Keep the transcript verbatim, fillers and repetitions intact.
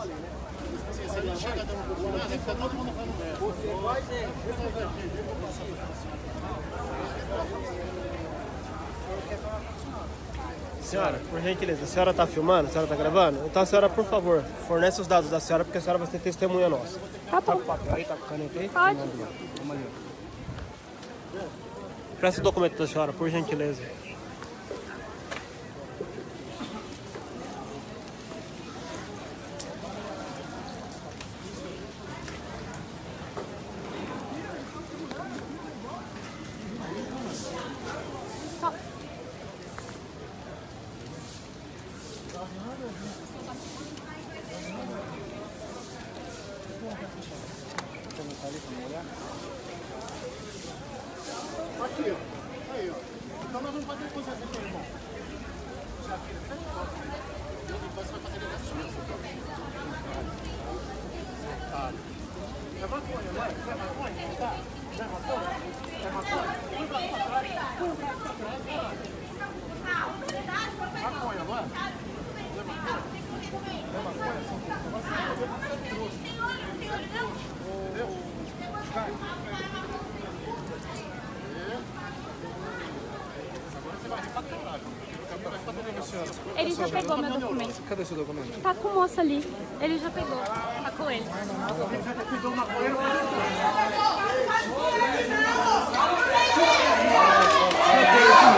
Se ele chega dando um pouco, deve ficar todo mundo falando merda. Senhora, por gentileza, a senhora está filmando? A senhora está gravando? Então a senhora, por favor, fornece os dados da senhora, porque a senhora vai ser testemunha nossa. Tá bom. Tá com o papel aí, tá com caneta aí? Pode. Vamos ali. Presta o documento da senhora, por gentileza. Aqui, ó. Aí, ó. Então nós vamos fazer coisa assim, irmão. Depois você vai fazer ligações. Tá. É maconha, vai? É maconha? Tá? É maconha? É maconha? Põe pra trás. Põe pra trás. Maconha, vai? É maconha? É maconha? Entendeu? Vai. Ele já pegou meu documento. Cadê seu documento? Tá com o moço ali. Ele já pegou. Tá com ele. Cadê